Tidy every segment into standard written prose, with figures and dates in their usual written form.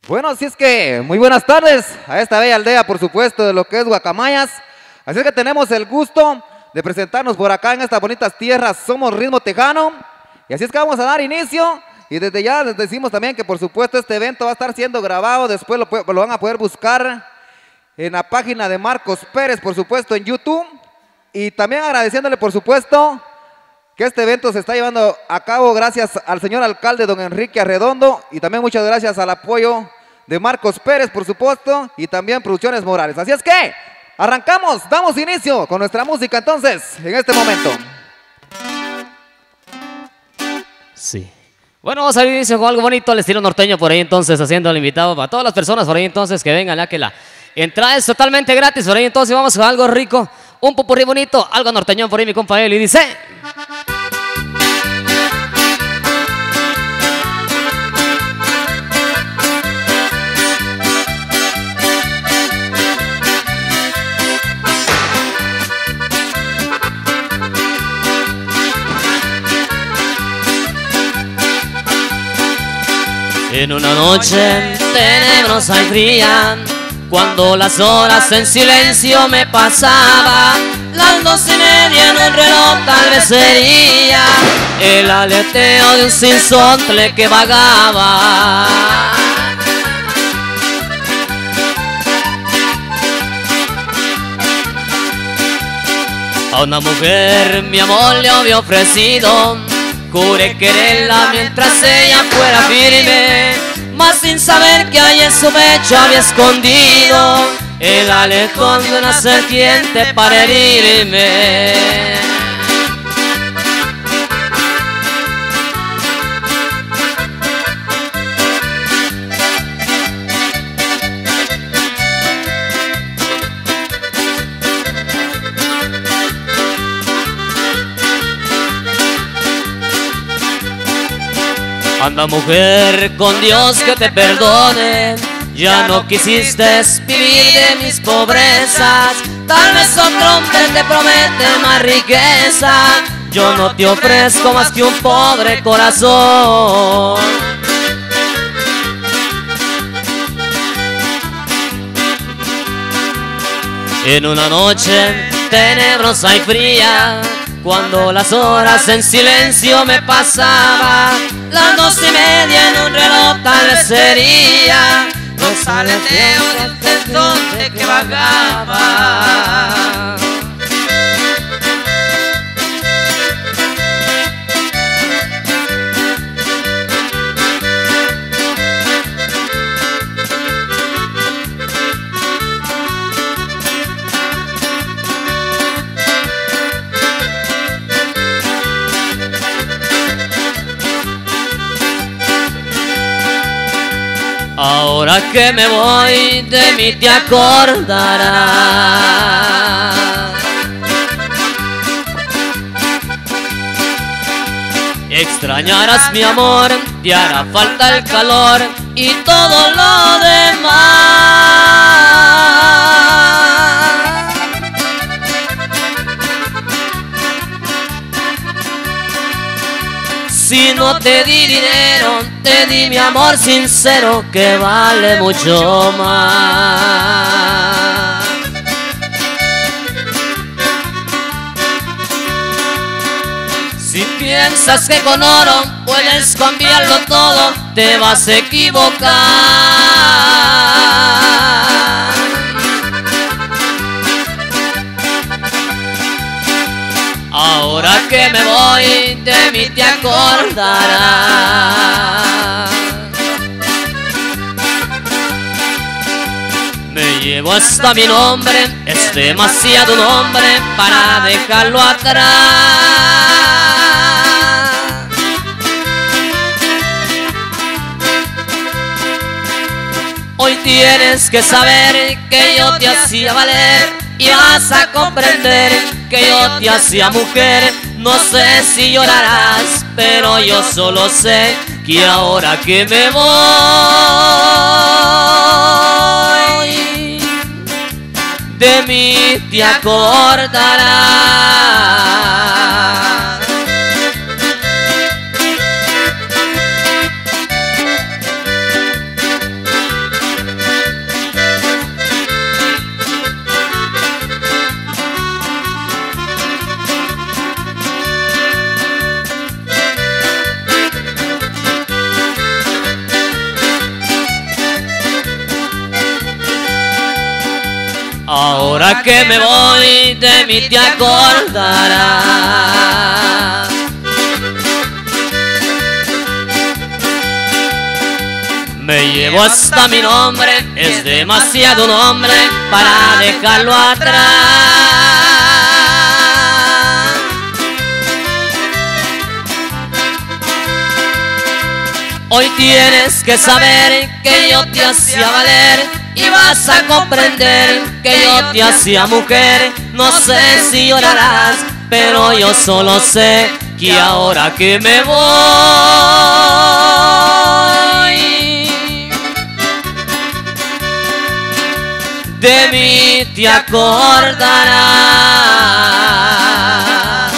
Bueno, así es que muy buenas tardes a esta bella aldea, por supuesto, de lo que es Guacamayas. Así es que tenemos el gusto de presentarnos por acá en estas bonitas tierras. Somos Ritmo Tejano. Y así es que vamos a dar inicio. Y desde ya les decimos también que por supuesto este evento va a estar siendo grabado. Después lo van a poder buscar en la página de Marcos Pérez, por supuesto, en YouTube. Y también agradeciéndole, por supuesto, que este evento se está llevando a cabo gracias al señor alcalde, don Enrique Arredondo. Y también muchas gracias al apoyo de Marcos Pérez, por supuesto, y también Producciones Morales. Así es que arrancamos, damos inicio con nuestra música entonces, en este momento. Sí. Bueno, vamos a dar inicio con algo bonito al estilo norteño por ahí entonces, haciendo el invitado para todas las personas por ahí entonces que vengan, ya que la entrada es totalmente gratis por ahí entonces vamos con algo rico, un popurrí bonito, algo norteño por ahí mi compa Eli, y dice... En una noche tenebrosa y fría, cuando las horas en silencio me pasaba, las 2:30 en un reloj tal vez sería el aleteo de un sinsontle que vagaba. A una mujer mi amor le había ofrecido, juré quererla mientras ella fuera firme, mas sin saber que ahí en su pecho había escondido el aletón de una serpiente para herirme. Anda mujer, con Dios que te perdone, ya no quisiste vivir de mis pobrezas. Tal vez otro hombre te promete más riqueza, yo no te ofrezco más que un pobre corazón. En una noche tenebrosa y fría, cuando las horas en silencio me pasaba, las 2:30 en un reloj tal vez sería los aleteos del sinsontle que vagaba. Ahora que me voy de mí te acordarás. Extrañarás mi amor, te hará falta el calor y todo lo demás. Si no te di dinero, te di mi amor sincero que vale mucho más. Si piensas que con oro puedes cambiarlo todo, te vas a equivocar. Ahora que me voy, de mí te acordarás. Me llevo hasta mi nombre, es demasiado un hombre para dejarlo atrás. Hoy tienes que saber que yo te hacía valer y vas a comprender que yo te hacía mujer. No sé si llorarás, pero yo solo sé que ahora que me voy, de mí te acordarás. ahora que me voy de mí te acordarás. Me llevo hasta mi nombre, es demasiado nombre para dejarlo atrás. Hoy tienes que saber que yo te hacía valer y vas a comprender que yo te hacía mujer. No sé si llorarás, pero yo solo sé que ahora que me voy de mí te acordarás.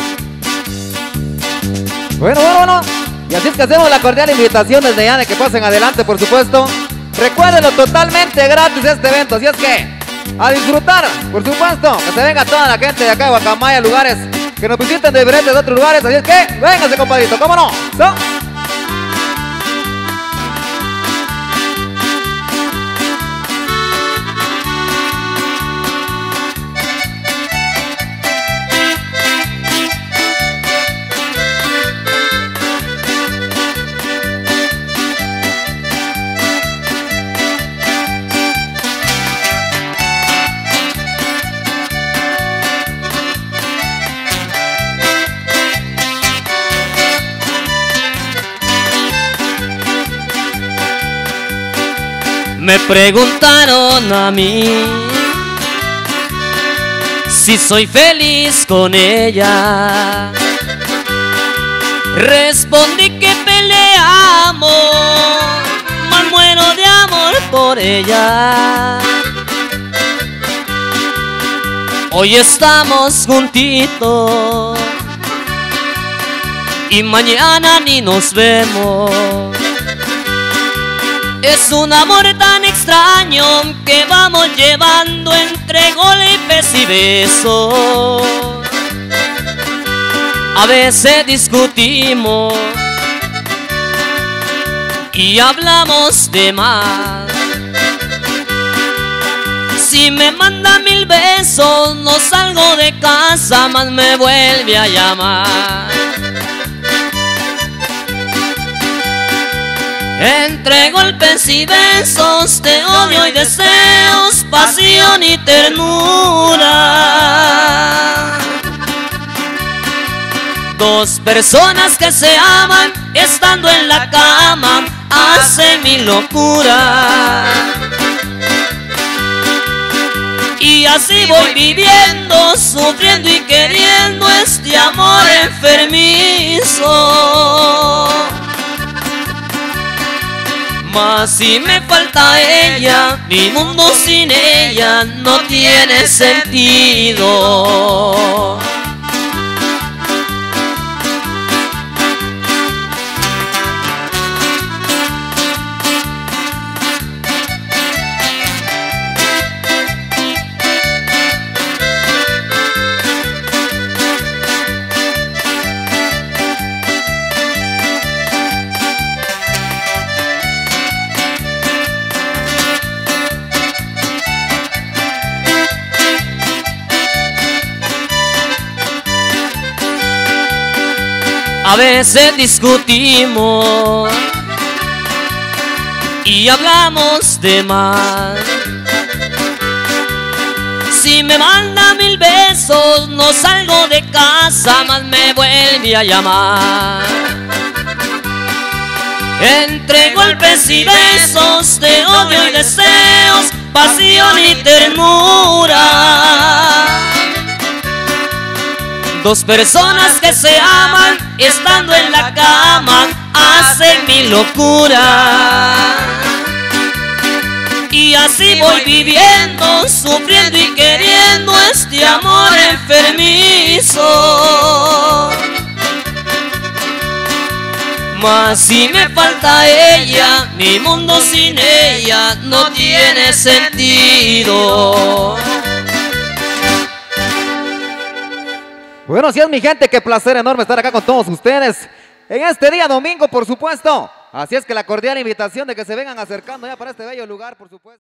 Bueno. Y así es que hacemos la cordial invitación desde ya de que pasen adelante, por supuesto. Recuérdenlo, totalmente gratis este evento. Así es que a disfrutar, por supuesto. Que se venga toda la gente de acá de Guacamaya, lugares que nos visiten de diferentes otros lugares. Así es que véngase, compadrito, ¿cómo no? Me preguntaron a mí si soy feliz con ella. Respondí que peleamos, mas muero de amor por ella. Hoy estamos juntitos y mañana ni nos vemos. Es un amor tan extraño que vamos llevando entre golpes y besos. A veces discutimos y hablamos de más. Si me manda 1000 besos, no salgo de casa, más me vuelve a llamar. Entre golpes y besos, de odio y deseos, pasión y ternura. Dos personas que se aman, estando en la cama, hacen mi locura. Y así voy viviendo, sufriendo y queriendo este amor enfermizo. Mas si me falta ella, mi mundo sin ella no tiene sentido. A veces discutimos y hablamos de más. Si me manda 1000 besos, no salgo de casa, más me vuelve a llamar. Entre golpes y besos, de odio y deseos, pasión y ternura. Dos personas que se aman, estando en la cama, hacen mi locura. Y así voy viviendo, sufriendo y queriendo este amor enfermizo. Mas si me falta ella, mi mundo sin ella no tiene sentido. Bueno, así es, mi gente, qué placer enorme estar acá con todos ustedes en este día domingo, por supuesto. Así es que la cordial invitación de que se vengan acercando ya para este bello lugar, por supuesto.